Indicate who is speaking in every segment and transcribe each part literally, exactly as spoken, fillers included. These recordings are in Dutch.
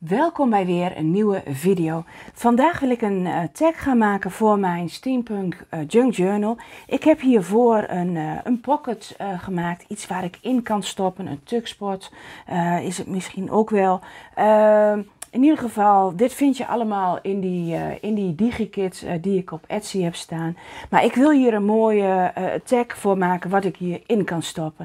Speaker 1: Welkom bij weer een nieuwe video. Vandaag wil ik een uh, tag gaan maken voor mijn Steampunk uh, Junk Journal. Ik heb hiervoor een, uh, een pocket uh, gemaakt, iets waar ik in kan stoppen, een tugspot uh, is het misschien ook wel. Uh, in ieder geval, dit vind je allemaal in die, uh, in die digikit uh, die ik op Etsy heb staan. Maar ik wil hier een mooie uh, tag voor maken wat ik hierin kan stoppen.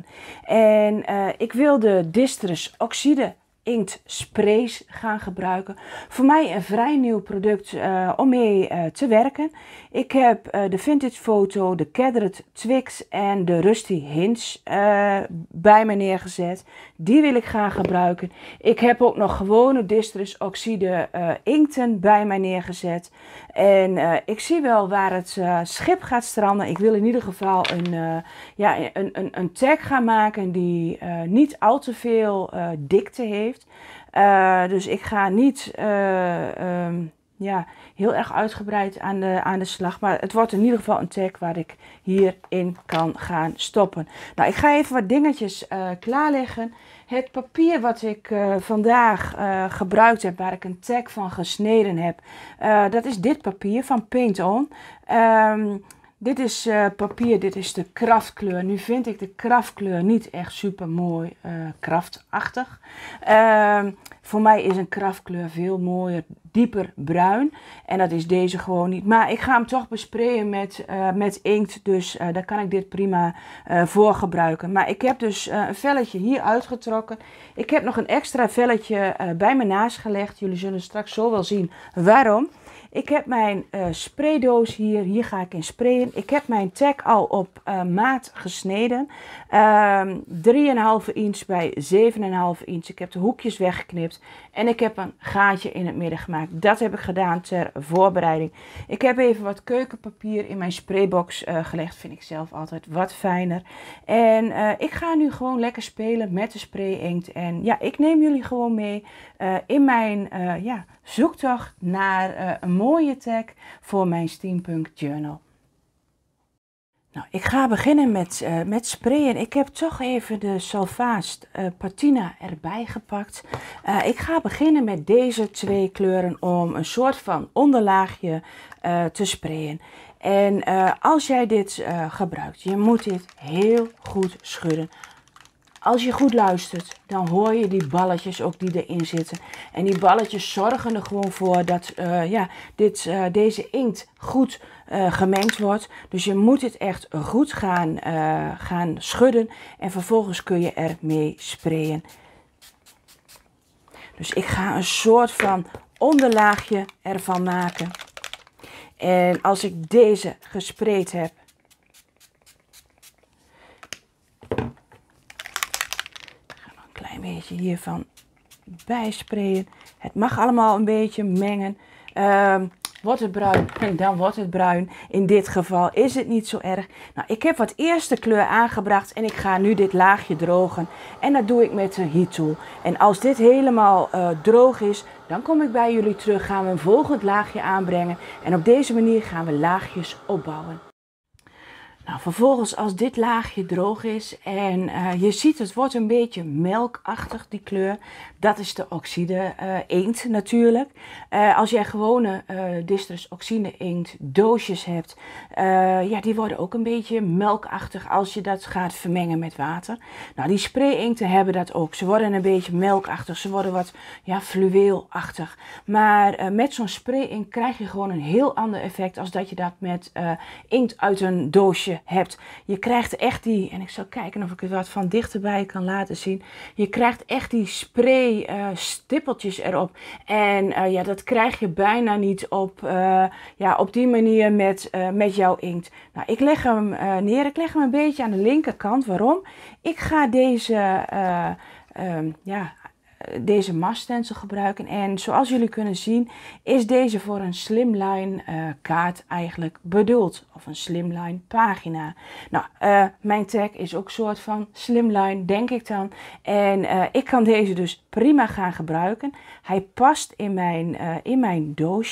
Speaker 1: En uh, ik wil de Distress Oxide inkt sprays gaan gebruiken. Voor mij een vrij nieuw product uh, om mee uh, te werken. Ik heb uh, de Vintage Photo, de Cadret Twix en de Rusty Hinge uh, bij me neergezet. Die wil ik gaan gebruiken. Ik heb ook nog gewone Distress Oxide uh, inkten bij mij neergezet. En uh, ik zie wel waar het uh, schip gaat stranden. Ik wil in ieder geval een, uh, ja, een, een, een tag gaan maken die uh, niet al te veel uh, dikte heeft. Uh, dus ik ga niet uh, um, ja, heel erg uitgebreid aan de, aan de slag. Maar het wordt in ieder geval een tag waar ik hierin kan gaan stoppen. Nou, ik ga even wat dingetjes uh, klaarleggen. Het papier wat ik uh, vandaag uh, gebruikt heb, waar ik een tag van gesneden heb, uh, dat is dit papier van Paint On. Um, Dit is uh, papier, dit is de kraftkleur. Nu vind ik de kraftkleur niet echt super mooi uh, kraftachtig. Uh, voor mij is een kraftkleur veel mooier, dieper bruin. En dat is deze gewoon niet. Maar ik ga hem toch besprayen met, uh, met inkt. Dus uh, daar kan ik dit prima uh, voor gebruiken. Maar ik heb dus uh, een velletje hier uitgetrokken. Ik heb nog een extra velletje uh, bij me naast gelegd. Jullie zullen straks zo wel zien waarom. Ik heb mijn uh, spraydoos hier, hier ga ik in sprayen. Ik heb mijn tag al op uh, maat gesneden. Uh, drie komma vijf inch bij zeven komma vijf inch. Ik heb de hoekjes weggeknipt en ik heb een gaatje in het midden gemaakt. Dat heb ik gedaan ter voorbereiding. Ik heb even wat keukenpapier in mijn spraybox uh, gelegd. Vind ik zelf altijd wat fijner. En uh, ik ga nu gewoon lekker spelen met de spray inkt. En ja, ik neem jullie gewoon mee uh, in mijn uh, ja, zoektocht naar uh, een mooie tag voor mijn Steampunk Journal. Nou, ik ga beginnen met, uh, met sprayen. Ik heb toch even de Solvast uh, Patina erbij gepakt. Uh, ik ga beginnen met deze twee kleuren om een soort van onderlaagje uh, te sprayen. En uh, als jij dit uh, gebruikt, je moet dit heel goed schudden. Als je goed luistert, dan hoor je die balletjes ook die erin zitten. En die balletjes zorgen er gewoon voor dat uh, ja, dit, uh, deze inkt goed uh, gemengd wordt. Dus je moet het echt goed gaan, uh, gaan schudden. En vervolgens kun je ermee sprayen. Dus ik ga een soort van onderlaagje ervan maken. En als ik deze gespreid heb, een beetje hiervan bijsprayen. Het mag allemaal een beetje mengen. Uh, wordt het bruin, dan wordt het bruin. In dit geval is het niet zo erg. Nou, ik heb wat eerste kleur aangebracht en ik ga nu dit laagje drogen. En dat doe ik met de heat tool. En als dit helemaal uh, droog is, dan kom ik bij jullie terug. Gaan we een volgend laagje aanbrengen. En op deze manier gaan we laagjes opbouwen. Nou, vervolgens als dit laagje droog is en uh, je ziet het wordt een beetje melkachtig die kleur. Dat is de oxide uh, inkt natuurlijk. Uh, als jij gewone uh, Distress Oxide inkt doosjes hebt, uh, ja, die worden ook een beetje melkachtig als je dat gaat vermengen met water. Nou, die spray inkten hebben dat ook. Ze worden een beetje melkachtig, ze worden wat ja, fluweelachtig. Maar uh, met zo'n spray inkt krijg je gewoon een heel ander effect als dat je dat met uh, inkt uit een doosje hebt. Je krijgt echt die, en ik zal kijken of ik er wat van dichterbij kan laten zien. Je krijgt echt die spray uh, stippeltjes erop. En uh, ja, dat krijg je bijna niet op, uh, ja, op die manier met, uh, met jouw inkt. Nou, ik leg hem uh, neer. Ik leg hem een beetje aan de linkerkant. Waarom? Ik ga deze, uh, uh, ja, deze masstencil gebruiken. En zoals jullie kunnen zien is deze voor een slimline uh, kaart eigenlijk bedoeld. Of een slimline pagina. Nou, uh, mijn tag is ook een soort van slimline, denk ik dan. En uh, ik kan deze dus prima gaan gebruiken. Hij past in mijn, uh, in mijn doosje.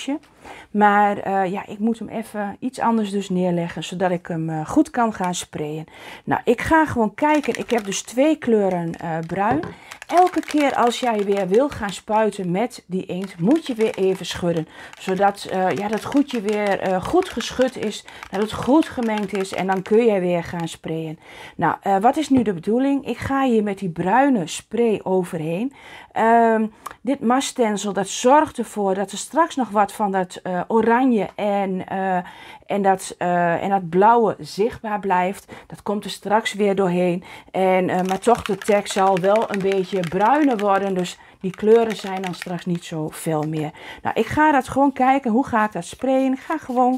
Speaker 1: Maar uh, ja, ik moet hem even iets anders dus neerleggen, zodat ik hem uh, goed kan gaan sprayen. Nou, ik ga gewoon kijken. Ik heb dus twee kleuren uh, bruin. Elke keer als jij weer wil gaan spuiten met die inkt, moet je weer even schudden. Zodat uh, ja, dat goedje weer uh, goed geschud is, dat het goed gemengd is en dan kun je weer gaan sprayen. Nou, uh, wat is nu de bedoeling? Ik ga hier met die bruine spray overheen. Uh, dit maststencil, dat zorgt ervoor dat er straks nog wat van dat uh, oranje en, uh, en, dat, uh, en dat blauwe zichtbaar blijft. Dat komt er straks weer doorheen. En, uh, maar toch, de tekst zal wel een beetje bruiner worden. Dus die kleuren zijn dan straks niet zo fel meer. Nou, ik ga dat gewoon kijken. Hoe ga ik dat sprayen? Ik ga gewoon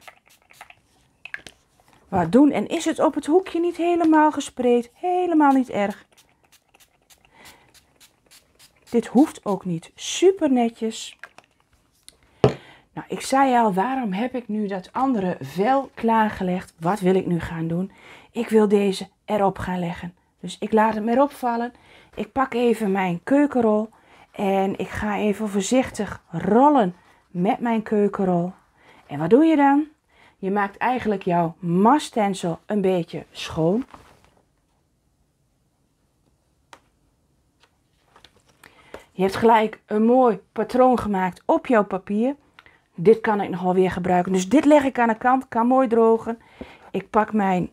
Speaker 1: wat doen. En is het op het hoekje niet helemaal gespreid? Helemaal niet erg. Dit hoeft ook niet. Super netjes. Nou, ik zei al, waarom heb ik nu dat andere vel klaargelegd? Wat wil ik nu gaan doen? Ik wil deze erop gaan leggen. Dus ik laat hem erop vallen. Ik pak even mijn keukenrol. En ik ga even voorzichtig rollen met mijn keukenrol. En wat doe je dan? Je maakt eigenlijk jouw maststencil een beetje schoon. Je hebt gelijk een mooi patroon gemaakt op jouw papier. Dit kan ik nogal weer gebruiken. Dus dit leg ik aan de kant. Kan mooi drogen. Ik pak mijn,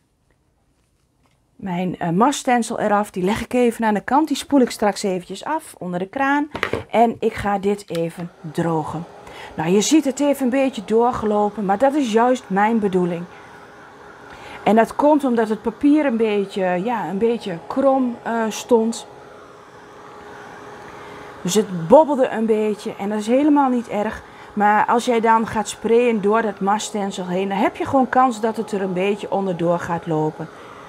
Speaker 1: mijn uh, maststencil eraf. Die leg ik even aan de kant. Die spoel ik straks eventjes af onder de kraan. En ik ga dit even drogen. Nou, je ziet het even een beetje doorgelopen. Maar dat is juist mijn bedoeling. En dat komt omdat het papier een beetje, ja, een beetje krom uh, stond. Dus het bobbelde een beetje en dat is helemaal niet erg. Maar als jij dan gaat sprayen door dat maststencil heen, dan heb je gewoon kans dat het er een beetje onderdoor gaat lopen.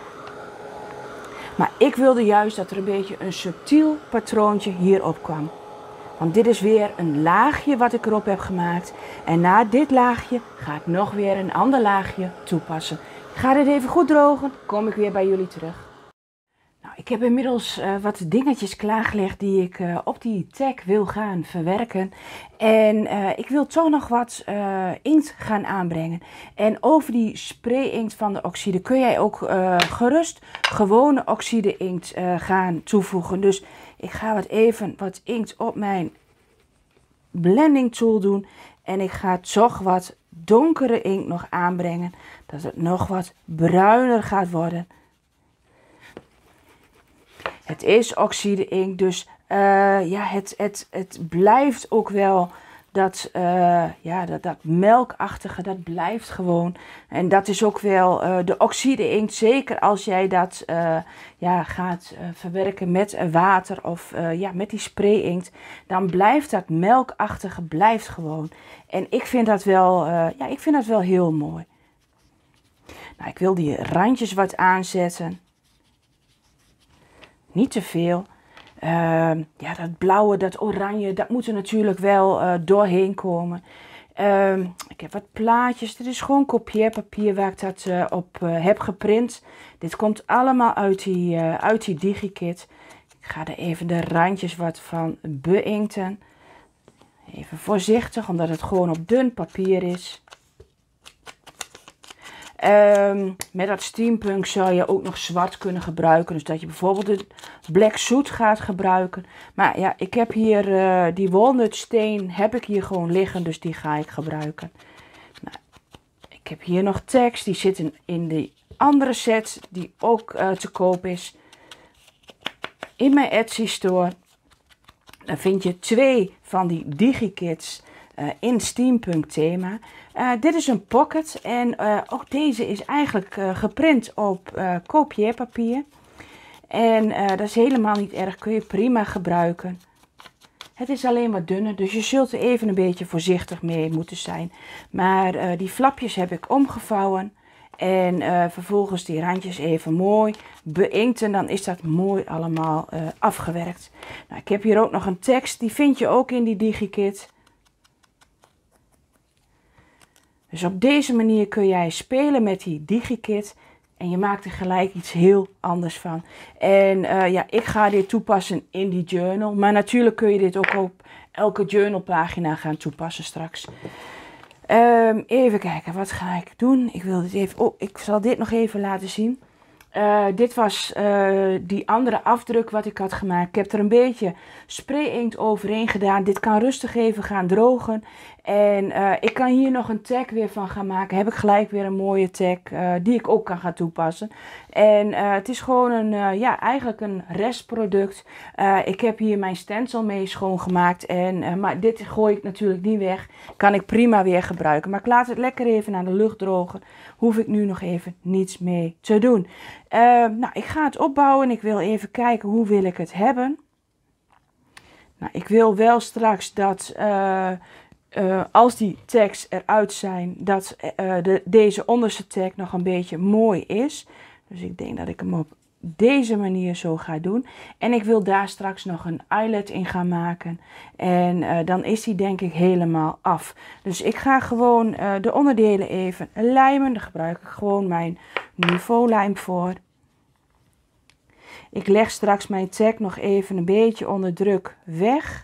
Speaker 1: Maar ik wilde juist dat er een beetje een subtiel patroontje hierop kwam. Want dit is weer een laagje wat ik erop heb gemaakt. En na dit laagje ga ik nog weer een ander laagje toepassen. Ik ga dit even goed drogen, kom ik weer bij jullie terug. Nou, ik heb inmiddels uh, wat dingetjes klaargelegd die ik uh, op die tag wil gaan verwerken. En uh, ik wil toch nog wat uh, inkt gaan aanbrengen. En over die spray inkt van de oxide kun jij ook uh, gerust gewone oxide inkt uh, gaan toevoegen. Dus ik ga wat even wat inkt op mijn blending tool doen. En ik ga toch wat donkere inkt nog aanbrengen. Dat het nog wat bruiner gaat worden. Het is oxide inkt, dus uh, ja, het, het, het blijft ook wel dat, uh, ja, dat, dat melkachtige, dat blijft gewoon. En dat is ook wel uh, de oxide inkt, zeker als jij dat uh, ja, gaat uh, verwerken met water of uh, ja, met die spray inkt. Dan blijft dat melkachtige, blijft gewoon. En ik vind dat wel, uh, ja, ik vind dat wel heel mooi. Nou, ik wil die randjes wat aanzetten. Niet te veel. Uh, ja, dat blauwe, dat oranje, dat moet er natuurlijk wel uh, doorheen komen. Uh, ik heb wat plaatjes. Dit is gewoon kopieerpapier waar ik dat uh, op uh, heb geprint. Dit komt allemaal uit die, uh, uit die DigiKit. Ik ga er even de randjes wat van beinkten. Even voorzichtig, omdat het gewoon op dun papier is. Um, met dat steampunk zou je ook nog zwart kunnen gebruiken. Dus dat je bijvoorbeeld de black soot gaat gebruiken. Maar ja, ik heb hier uh, die walnutsteen heb ik hier gewoon liggen. Dus die ga ik gebruiken. Nou, ik heb hier nog tekst. Die zit in, in die andere set die ook uh, te koop is. In mijn Etsy store. Dan vind je twee van die DigiKits uh, in steampunk thema. Uh, dit is een pocket en uh, ook deze is eigenlijk uh, geprint op uh, kopieerpapier. En uh, dat is helemaal niet erg, kun je prima gebruiken. Het is alleen wat dunner, dus je zult er even een beetje voorzichtig mee moeten zijn. Maar uh, die flapjes heb ik omgevouwen en uh, vervolgens die randjes even mooi beinkten. Dan is dat mooi allemaal uh, afgewerkt. Nou, ik heb hier ook nog een tekst, die vind je ook in die DigiKit. Dus op deze manier kun jij spelen met die DigiKit. En je maakt er gelijk iets heel anders van. En uh, ja, ik ga dit toepassen in die journal. Maar natuurlijk kun je dit ook op elke journalpagina gaan toepassen straks. Um, even kijken, wat ga ik doen? Ik wil dit even. Oh, ik zal dit nog even laten zien. Uh, dit was uh, die andere afdruk wat ik had gemaakt. Ik heb er een beetje spray inkt overheen gedaan. Dit kan rustig even gaan drogen. En uh, ik kan hier nog een tag weer van gaan maken. Heb ik gelijk weer een mooie tag uh, die ik ook kan gaan toepassen. En uh, het is gewoon een, uh, ja, eigenlijk een restproduct. Uh, ik heb hier mijn stencil mee schoongemaakt. En, uh, maar dit gooi ik natuurlijk niet weg. Kan ik prima weer gebruiken. Maar ik laat het lekker even aan de lucht drogen. Hoef ik nu nog even niets mee te doen. Uh, nou, ik ga het opbouwen. Ik wil even kijken hoe wil ik het hebben. Nou, ik wil wel straks dat uh, uh, als die tags eruit zijn, dat uh, de, deze onderste tag nog een beetje mooi is. Dus ik denk dat ik hem op deze manier zo ga doen. En ik wil daar straks nog een eyelet in gaan maken. En uh, dan is die denk ik helemaal af. Dus ik ga gewoon uh, de onderdelen even lijmen. Daar gebruik ik gewoon mijn Nuvo lijm voor. Ik leg straks mijn tag nog even een beetje onder druk weg.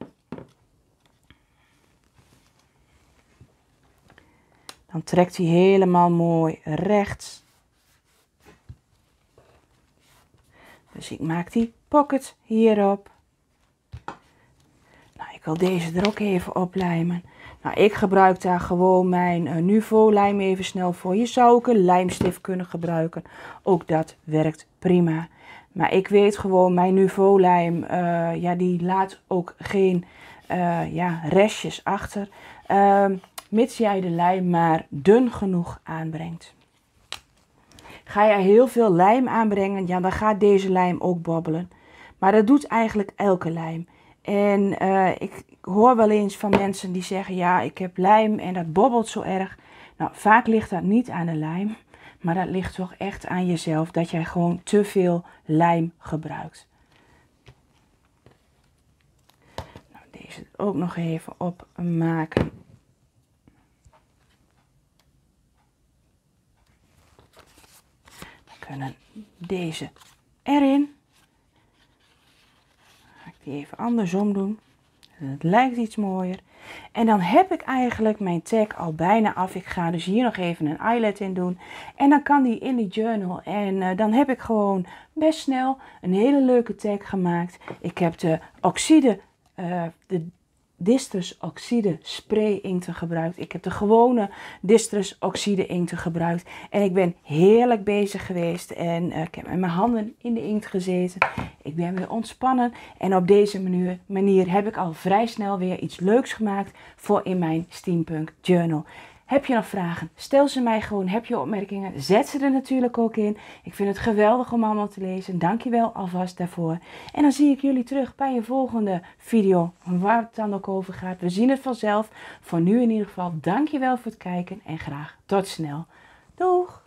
Speaker 1: Dan trekt hij helemaal mooi recht. Dus ik maak die pocket hierop. Nou, ik wil deze er ook even op lijmen. Nou, ik gebruik daar gewoon mijn uh, Nuvo lijm even snel voor. Je zou ook een lijmstift kunnen gebruiken. Ook dat werkt prima. Maar ik weet gewoon, mijn Nuvo lijm, uh, ja, die laat ook geen uh, ja, restjes achter. Uh, mits jij de lijm maar dun genoeg aanbrengt. Ga je heel veel lijm aanbrengen, ja, dan gaat deze lijm ook bobbelen. Maar dat doet eigenlijk elke lijm. En uh, ik hoor wel eens van mensen die zeggen, ja, ik heb lijm en dat bobbelt zo erg. Nou, vaak ligt dat niet aan de lijm, maar dat ligt toch echt aan jezelf, dat jij gewoon te veel lijm gebruikt. Nou, deze ook nog even opmaken. We kunnen deze erin. Ga ik die even andersom doen. Het lijkt iets mooier. En dan heb ik eigenlijk mijn tag al bijna af. Ik ga dus hier nog even een eyelet in doen. En dan kan die in die journal. En uh, dan heb ik gewoon best snel een hele leuke tag gemaakt. Ik heb de oxide, uh, de Distress Oxide spray inkten gebruikt. Ik heb de gewone Distress Oxide inkten gebruikt. En ik ben heerlijk bezig geweest. En uh, ik heb met mijn handen in de inkt gezeten. Ik ben weer ontspannen. En op deze manier, manier heb ik al vrij snel weer iets leuks gemaakt voor in mijn Steampunk Journal. Heb je nog vragen? Stel ze mij gewoon. Heb je opmerkingen? Zet ze er natuurlijk ook in. Ik vind het geweldig om allemaal te lezen. Dankjewel alvast daarvoor. En dan zie ik jullie terug bij een volgende video. Waar het dan ook over gaat. We zien het vanzelf. Voor nu in ieder geval dankjewel voor het kijken. En graag tot snel. Doeg!